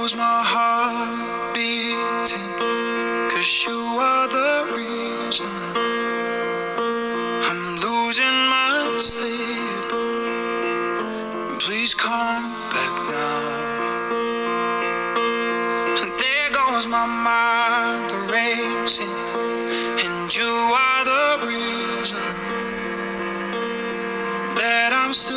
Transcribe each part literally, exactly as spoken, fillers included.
goes my heart beating, 'cause you are the reason I'm losing my sleep. Please come back now. And there goes my mind racing, and you are the reason that I'm still.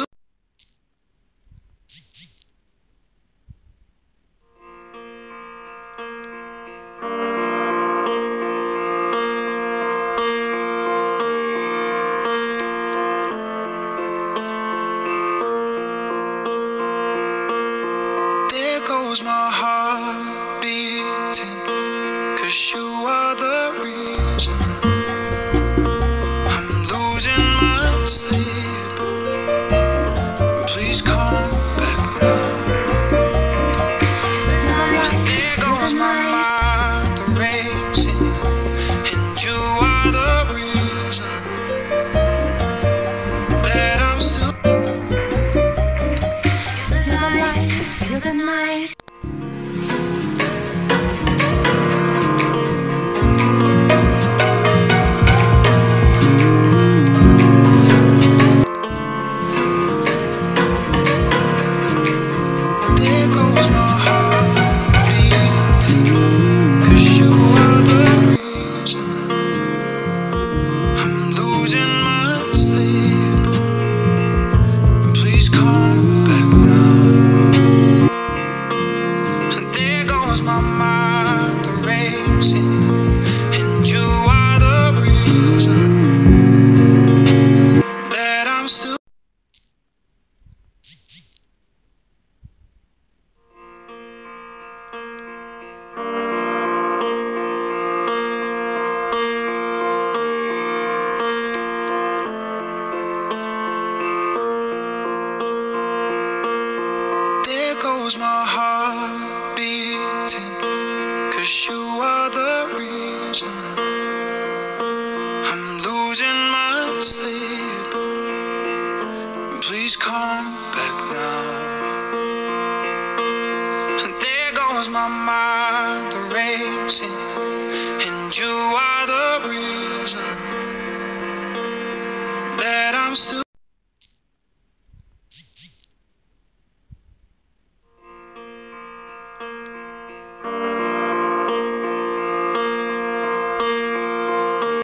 There goes my heart beating, 'cause you are the reason I'm losing my sleep. Please come back now. And there goes my mind racing, and you are the reason that I'm still. You're the night. There goes my heart beating, 'cause you are the reason I'm losing my sleep. Please come back now. And there goes my mind racing, and you are the reason that I'm still. There goes my heart beating, 'cause you are the reason I'm losing my sleep. Please come back now. And there goes my mind racing, and you are the reason that I'm still.